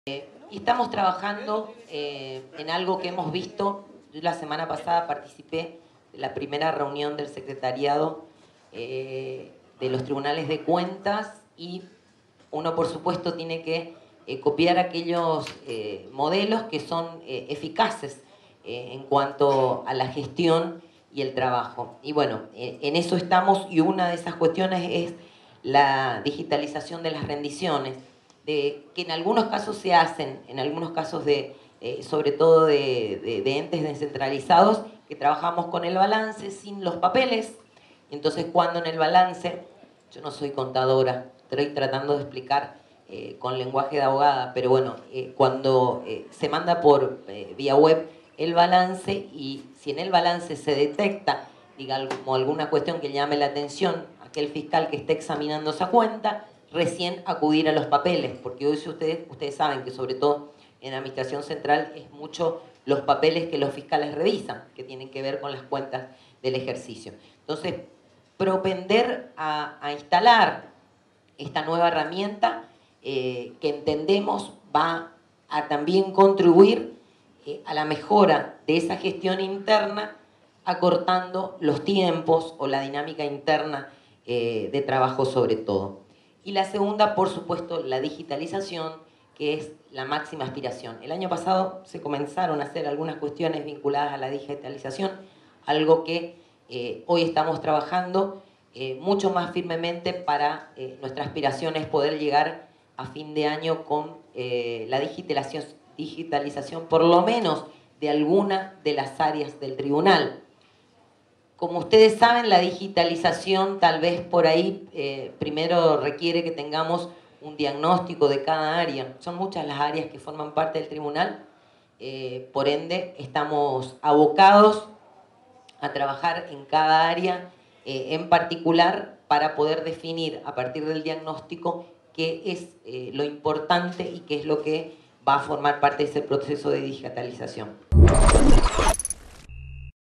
Y estamos trabajando en algo que hemos visto. Yo la semana pasada participé de la primera reunión del secretariado de los tribunales de cuentas y uno, por supuesto, tiene que copiar aquellos modelos que son eficaces en cuanto a la gestión y el trabajo. Y bueno, en eso estamos, y una de esas cuestiones es la digitalización de las rendiciones, que en algunos casos se hacen, en algunos casos sobre todo de entes descentralizados, que trabajamos con el balance sin los papeles. Y entonces, cuando en el balance, yo no soy contadora, estoy tratando de explicar con lenguaje de abogada, pero bueno, cuando se manda por vía web el balance, y si en el balance se detecta, digamos, alguna cuestión que llame la atención a aquel fiscal que esté examinando esa cuenta, recién acudir a los papeles, porque hoy ustedes saben que sobre todo en Administración Central es mucho los papeles que los fiscales revisan, que tienen que ver con las cuentas del ejercicio. Entonces, propender a instalar esta nueva herramienta que entendemos va a también contribuir a la mejora de esa gestión interna, acortando los tiempos o la dinámica interna de trabajo sobre todo. Y la segunda, por supuesto, la digitalización, que es la máxima aspiración. El año pasado se comenzaron a hacer algunas cuestiones vinculadas a la digitalización, algo que hoy estamos trabajando mucho más firmemente para nuestra aspiración es poder llegar a fin de año con la digitalización por lo menos de alguna de las áreas del tribunal. Como ustedes saben, la digitalización tal vez por ahí primero requiere que tengamos un diagnóstico de cada área. Son muchas las áreas que forman parte del tribunal, por ende estamos abocados a trabajar en cada área en particular para poder definir a partir del diagnóstico qué es lo importante y qué es lo que va a formar parte de ese proceso de digitalización.